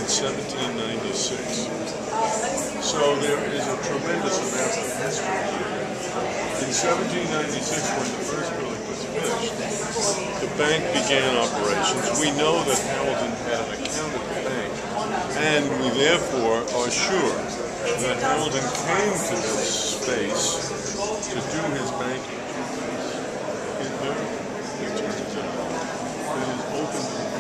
in 1796. So there is a tremendous amount of history here. In 1796, when the first building was finished, the bank began operations. We know that Hamilton had an account at the bank, and we therefore are sure that Hamilton came to this space to do his banking. It turns out it is open to the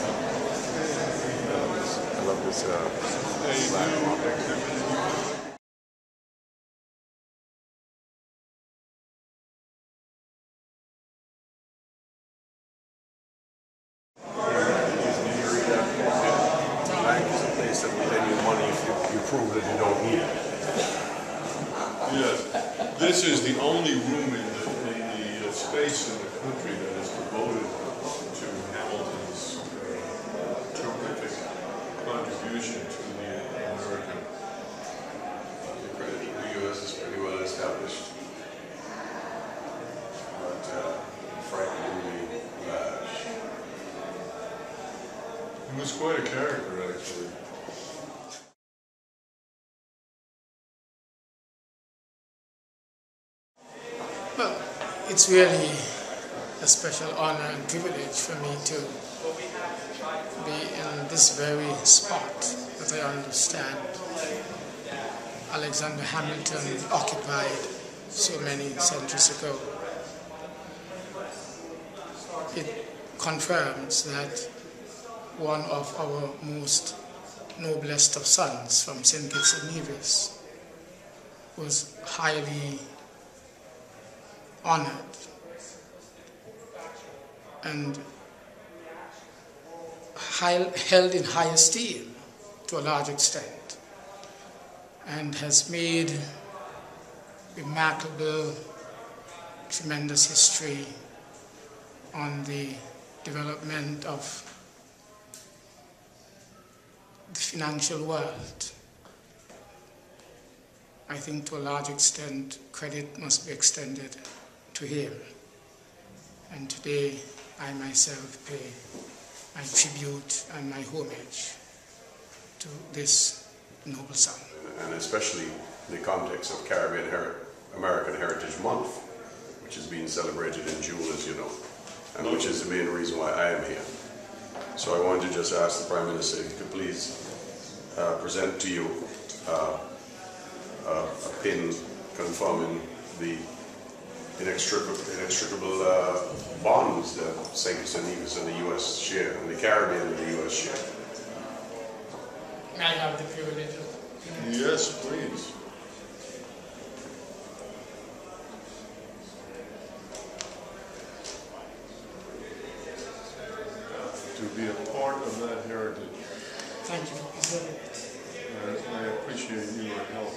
public. I love this. A new exhibit. Prove that you don't need it. Yes, this is the only room in the space in the country that is devoted to Hamilton's terrific contribution to the American. The U.S. is pretty well established, but frighteningly large. He was quite a character, actually. Well, it's really a special honor and privilege for me to be in this very spot that I understand Alexander Hamilton occupied so many centuries ago. It confirms that one of our most noblest of sons from St. Kitts and Nevis was highly honored and held in high esteem to a large extent, and has made remarkable, tremendous history on the development of the financial world. I think to a large extent credit must be extended to him. And today I myself pay my tribute and my homage to this noble son. And especially in the context of Caribbean American Heritage Month, which is being celebrated in June, as you know, and which is the main reason why I am here. So I wanted to just ask the Prime Minister if he could please present to you a pin confirming the inextricable bonds that St. Kitts and Nevis and the U.S. share, and the Caribbean and the U.S. share. May I have the privilege of... Yes, please. To be a part of that heritage. Thank you for presenting it. I appreciate your help.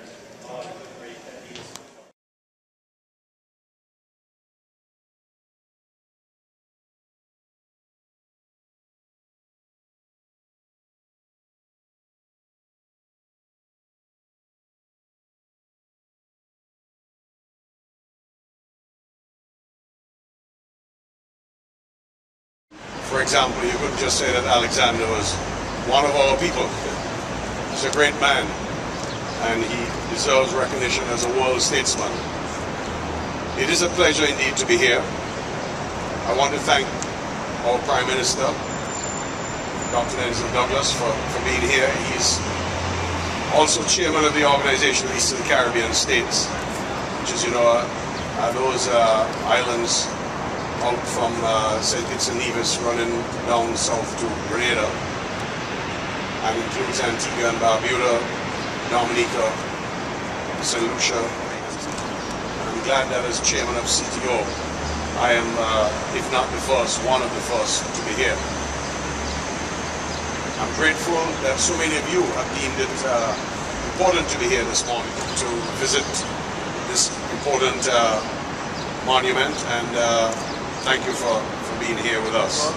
For example, you couldn't just say that Alexander was one of our people. He's a great man, and he deserves recognition as a world statesman. It is a pleasure indeed to be here. I want to thank our Prime Minister, Dr. Nelson Douglas, for being here. He's also chairman of the Organization of Eastern Caribbean States, which, as you know, are those islands out from St. Kitts and Nevis running down south to Grenada, and includes Antigua and Barbuda, Dominica, St. Lucia. I'm glad that as chairman of CTO, I am, if not the first, one of the first to be here. I'm grateful that so many of you have deemed it important to be here this morning to visit this important monument, and thank you for being here with us.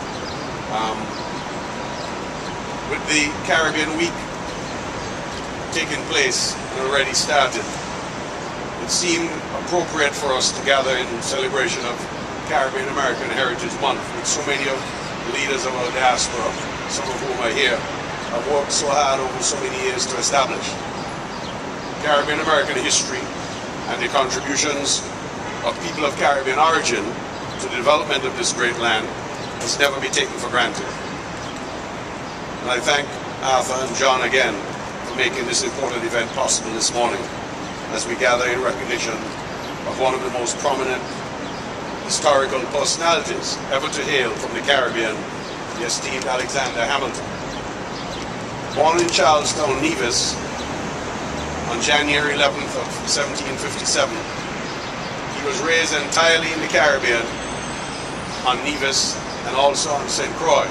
With the Caribbean Week taking place and already started, it seemed appropriate for us to gather in celebration of Caribbean American Heritage Month with so many of the leaders of our diaspora, some of whom are here, have worked so hard over so many years to establish. Caribbean American history and the contributions of people of Caribbean origin to the development of this great land must never be taken for granted. And I thank Arthur and John again for making this important event possible this morning as we gather in recognition of one of the most prominent historical personalities ever to hail from the Caribbean, the esteemed Alexander Hamilton. Born in Charlestown, Nevis, on January 11th of 1757, he was raised entirely in the Caribbean, on Nevis and also on St. Croix.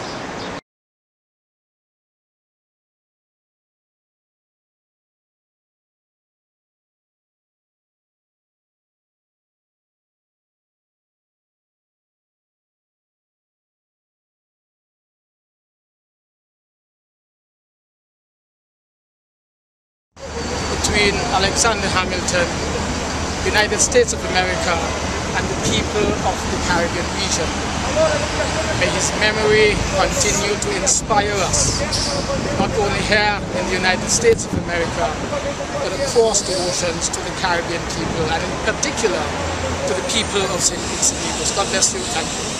Between Alexander Hamilton, United States of America, and the people of the Caribbean region. May his memory continue to inspire us, not only here in the United States of America, but across the oceans to the Caribbean people, and in particular to the people of St. Kitts and Nevis. God bless you. Thank you.